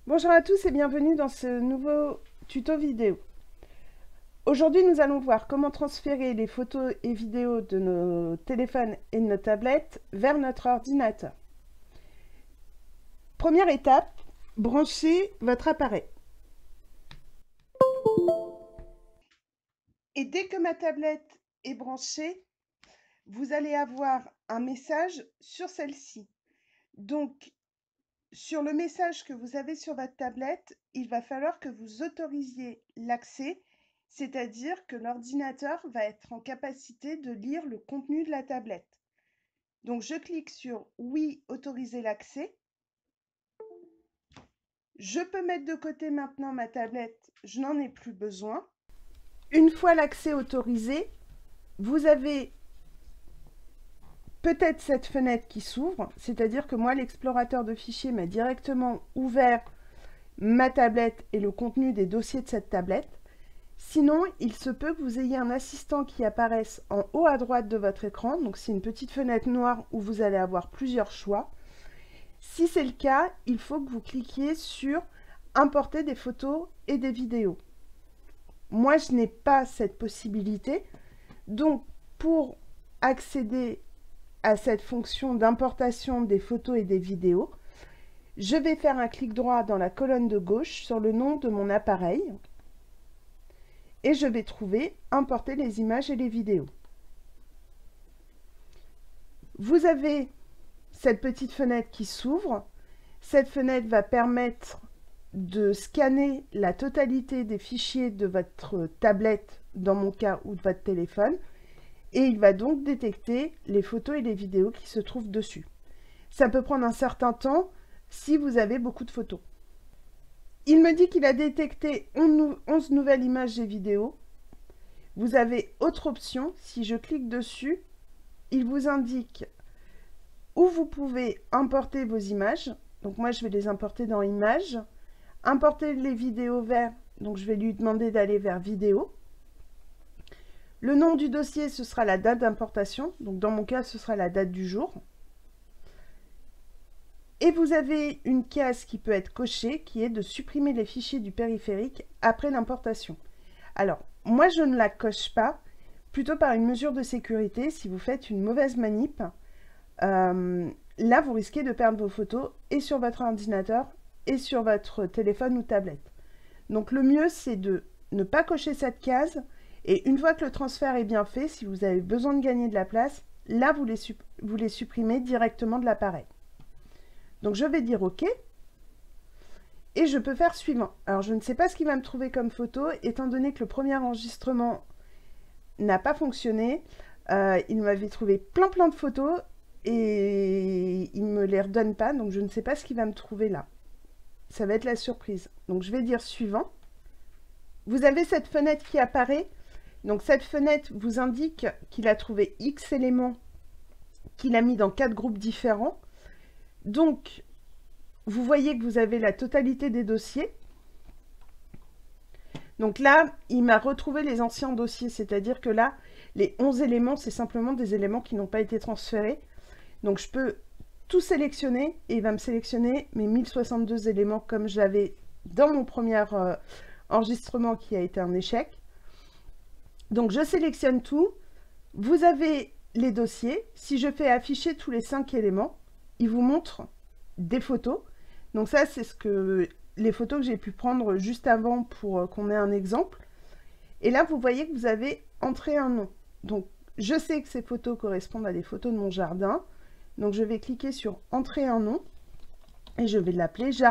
Bonjour à tous et bienvenue dans ce nouveau tuto vidéo. Aujourd'hui, nous allons voir comment transférer les photos et vidéos de nos téléphones et de nos tablettes vers notre ordinateur. Première étape, branchez votre appareil. Et dès que ma tablette est branchée, vous allez avoir un message sur celle-ci. Donc, sur le message que vous avez sur votre tablette, il va falloir que vous autorisiez l'accès, c'est-à-dire que l'ordinateur va être en capacité de lire le contenu de la tablette. Donc je clique sur « Oui, autoriser l'accès ». Je peux mettre de côté maintenant ma tablette, je n'en ai plus besoin. Une fois l'accès autorisé, vous avez peut-être cette fenêtre qui s'ouvre, c'est-à-dire que moi, l'explorateur de fichiers m'a directement ouvert ma tablette et le contenu des dossiers de cette tablette. Sinon, il se peut que vous ayez un assistant qui apparaisse en haut à droite de votre écran. Donc, c'est une petite fenêtre noire où vous allez avoir plusieurs choix. Si c'est le cas, il faut que vous cliquiez sur « Importer des photos et des vidéos ». Moi, je n'ai pas cette possibilité. Donc, pour accéder à cette fonction d'importation des photos et des vidéos, je vais faire un clic droit dans la colonne de gauche sur le nom de mon appareil et je vais trouver « Importer les images et les vidéos ». Vous avez cette petite fenêtre qui s'ouvre. Cette fenêtre va permettre de scanner la totalité des fichiers de votre tablette, dans mon cas, ou de votre téléphone, et il va donc détecter les photos et les vidéos qui se trouvent dessus. Ça peut prendre un certain temps si vous avez beaucoup de photos. Il me dit qu'il a détecté 11 nouvelles images et vidéos. Vous avez autre option. Si je clique dessus, il vous indique où vous pouvez importer vos images. Donc moi, je vais les importer dans Images. Importer les vidéos vers, donc je vais lui demander d'aller vers Vidéo. Le nom du dossier, ce sera la date d'importation. Donc dans mon cas, ce sera la date du jour. Et vous avez une case qui peut être cochée, qui est de supprimer les fichiers du périphérique après l'importation. Alors, moi, je ne la coche pas, plutôt par une mesure de sécurité. Si vous faites une mauvaise manip, là, vous risquez de perdre vos photos et sur votre ordinateur et sur votre téléphone ou tablette. Donc, le mieux, c'est de ne pas cocher cette case. Et une fois que le transfert est bien fait, si vous avez besoin de gagner de la place, là, vous les supprimez directement de l'appareil. Donc, je vais dire OK. Et je peux faire suivant. Alors, je ne sais pas ce qu'il va me trouver comme photo, étant donné que le premier enregistrement n'a pas fonctionné. Il m'avait trouvé plein de photos et il ne me les redonne pas. Donc, je ne sais pas ce qu'il va me trouver là. Ça va être la surprise. Donc, je vais dire suivant. Vous avez cette fenêtre qui apparaît. Donc, cette fenêtre vous indique qu'il a trouvé X éléments qu'il a mis dans 4 groupes différents. Donc, vous voyez que vous avez la totalité des dossiers. Donc là, il m'a retrouvé les anciens dossiers, c'est-à-dire que là, les 11 éléments, c'est simplement des éléments qui n'ont pas été transférés. Donc je peux tout sélectionner et il va me sélectionner mes 1062 éléments comme j'avais dans mon premier enregistrement qui a été un échec. Donc je sélectionne tout. Vous avez les dossiers. Si je fais afficher tous les 5 éléments, il vous montre des photos. Donc ça, c'est les photos que j'ai pu prendre juste avant pour qu'on ait un exemple. Et là, vous voyez que vous avez entré un nom. Donc, je sais que ces photos correspondent à des photos de mon jardin. Donc, je vais cliquer sur « Entrer un nom » et je vais l'appeler « Jardin ».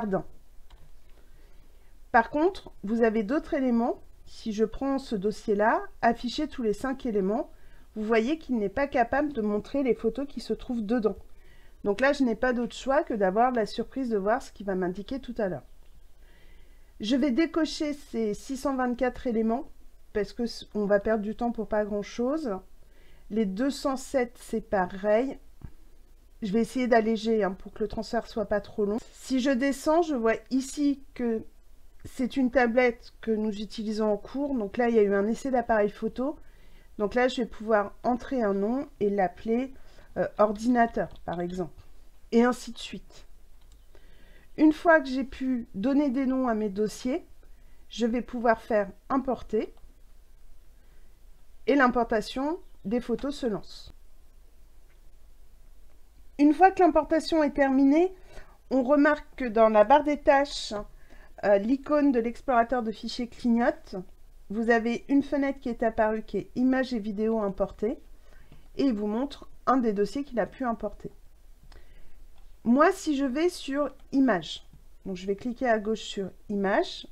Par contre, vous avez d'autres éléments. Si je prends ce dossier-là, afficher tous les 5 éléments, vous voyez qu'il n'est pas capable de montrer les photos qui se trouvent dedans. Donc là, je n'ai pas d'autre choix que d'avoir la surprise de voir ce qu'il va m'indiquer tout à l'heure. Je vais décocher ces 624 éléments parce qu'on va perdre du temps pour pas grand-chose. Les 207, c'est pareil. Je vais essayer d'alléger pour que le transfert soit pas trop long. Si je descends, je vois ici que c'est une tablette que nous utilisons en cours. Donc là, il y a eu un essai d'appareil photo. Donc là, je vais pouvoir entrer un nom et l'appeler ordinateur, par exemple. Et ainsi de suite. Une fois que j'ai pu donner des noms à mes dossiers, je vais pouvoir faire importer et l'importation des photos se lance. Une fois que l'importation est terminée, on remarque que dans la barre des tâches, l'icône de l'explorateur de fichiers clignote. Vous avez une fenêtre qui est apparue qui est images et vidéos importées et il vous montre un des dossiers qu'il a pu importer. Moi, si je vais sur images, donc je vais cliquer à gauche sur images,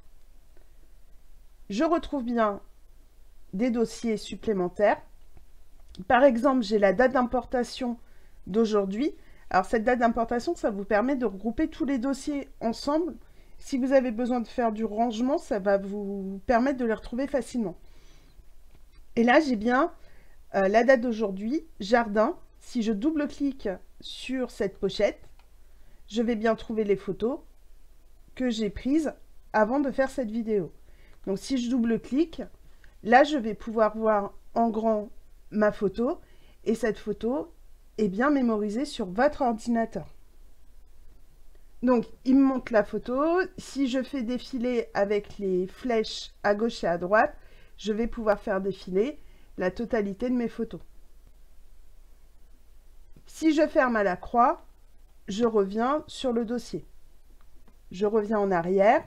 je retrouve bien des dossiers supplémentaires. Par exemple, j'ai la date d'importation d'aujourd'hui. Alors cette date d'importation, ça vous permet de regrouper tous les dossiers ensemble. Si vous avez besoin de faire du rangement, ça va vous permettre de les retrouver facilement. Et là, j'ai bien la date d'aujourd'hui, jardin. Si je double-clique sur cette pochette, je vais bien trouver les photos que j'ai prises avant de faire cette vidéo. Donc si je double-clique, là, je vais pouvoir voir en grand ma photo et cette photo est bien mémorisée sur votre ordinateur. Donc, il me montre la photo. Si je fais défiler avec les flèches à gauche et à droite, je vais pouvoir faire défiler la totalité de mes photos. Si je ferme à la croix, je reviens sur le dossier. Je reviens en arrière.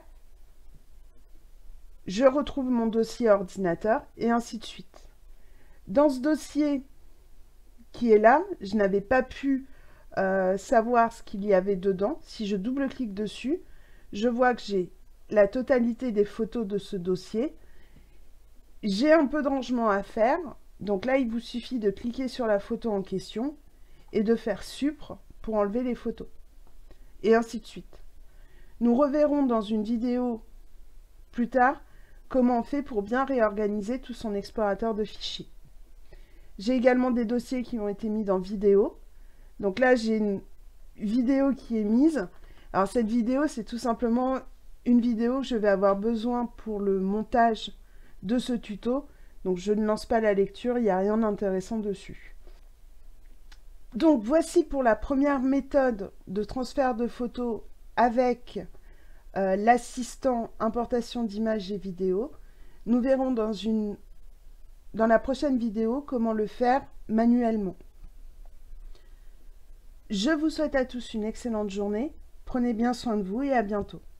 Je retrouve mon dossier ordinateur et ainsi de suite. Dans ce dossier qui est là, je n'avais pas pu savoir ce qu'il y avait dedans. Si je double-clique dessus, je vois que j'ai la totalité des photos de ce dossier. J'ai un peu de rangement à faire. Donc là, il vous suffit de cliquer sur la photo en question et de faire Supr pour enlever les photos. Et ainsi de suite. Nous reverrons dans une vidéo plus tard comment on fait pour bien réorganiser tout son explorateur de fichiers. J'ai également des dossiers qui ont été mis dans vidéo. Donc là, j'ai une vidéo qui est mise. Alors cette vidéo, c'est tout simplement une vidéo que je vais avoir besoin pour le montage de ce tuto. Donc je ne lance pas la lecture, il n'y a rien d'intéressant dessus. Donc voici pour la première méthode de transfert de photos avec l'assistant importation d'images et vidéos. Nous verrons dans la prochaine vidéo comment le faire manuellement. Je vous souhaite à tous une excellente journée. Prenez bien soin de vous et à bientôt.